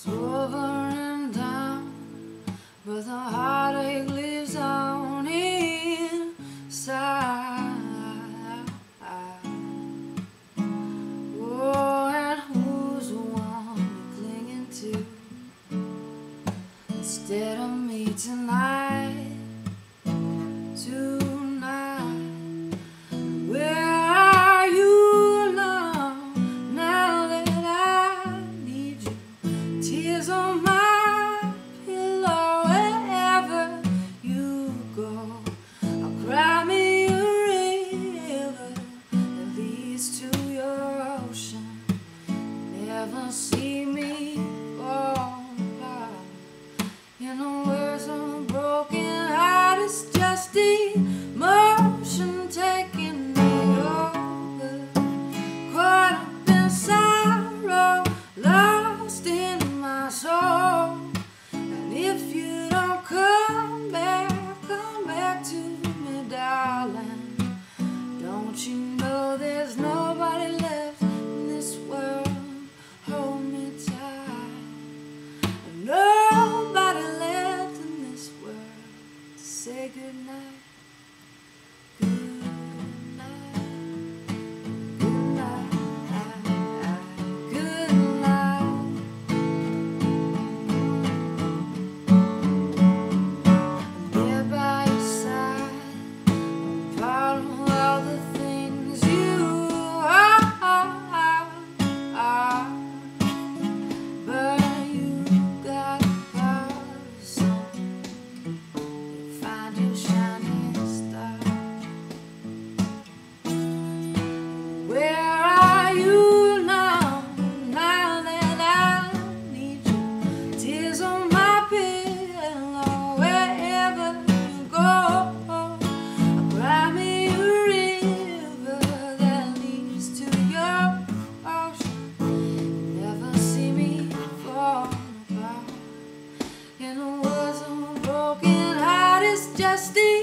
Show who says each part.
Speaker 1: Sobering down, but the heartache lives on inside. Oh, and who's the one you're clinging to instead of me tonight? Tonight, where are you now that I need you? Tears on my pillow wherever you go. I'll cry me a river that leads to your ocean. Never see me fall apart. In the words of a broken heart, it's just emotion taking me over. Caught up in sorrow, lost in my soul. And if you don't come back to me, darling, don't you know there's nobody left in this world? Hold me tight. Nobody left in this world to say goodnight. Just